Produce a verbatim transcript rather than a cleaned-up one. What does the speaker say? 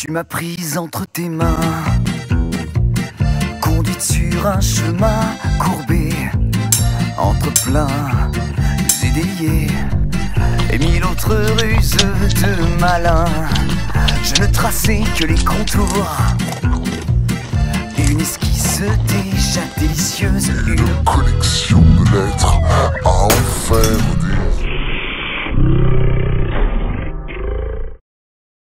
Tu m'as prise entre tes mains, conduite sur un chemin courbé, entre plein et déliés, et mille autres ruses de malin. Je ne traçais que les contours, une esquisse déjà délicieuse, une chronique